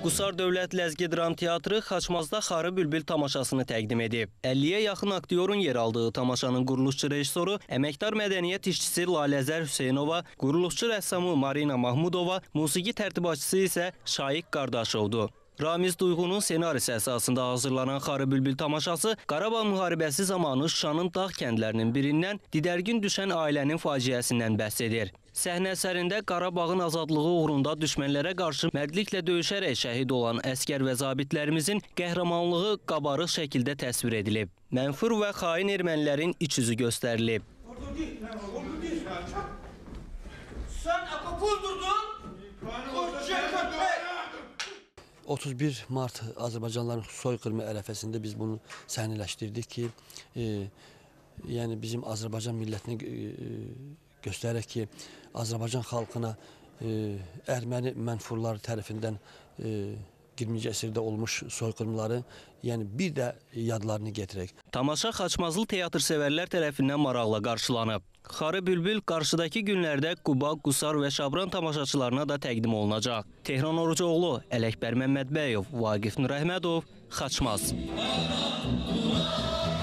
Qusar Dövlət Ləzgi Dram Teatrı Xaçmazda Xarı Bülbül tamaşasını təqdim edib. 50-yə yaxın aktyorun yer aldığı tamaşanın quruluşçu rejissoru, əməkdar mədəniyyət işçisi Laləzər Hüseynova, quruluşçu rəssamı Marina Mahmudova, musiqi tərtibatçısı isə Şaiq Qardaşovdur. Ramiz Duyğunun senarisi əsasında hazırlanan Xarı Bülbül tamaşası Qarabağ müharibəsi zamanı Şuşanın dağ kəndlərinin birindən didərgin düşən ailənin faciəsindən bəhs edir. Səhnə əsərində Qarabağın azadlığı uğrunda düşmənlərə qarşı mərdliklə döyüşərək şəhid olan əskər və zabitlərimizin qəhrəmanlığı qabarıq şəkildə təsvir edilib. Mənfur və xain ermənilərin iç yüzü göstərilib. Sən akapuldurdun? 31 Mart Azərbaycanlıların soykırımı ərəfəsində biz bunu səhnələşdirdik ki, yəni bizim Azərbaycan millətini göstərək ki, Azərbaycan xalqına erməni mənfurlar tərəfindən 20-ci əsrdə olmuş soykırımları, yəni bir də yadlarını getirək. Tamaşa Xaçmazlı teatr sevərlər tərəfindən maraqla qarşılanıb. Xarı Bülbül qarşıdakı günlərdə Quba, Qusar və Şabran tamaşaçılarına da təqdim olunacaq. Tehran Orucoğlu, Ələkbər Məmmədbəyov, Vaqif Nurəhmədov, Xaçmaz.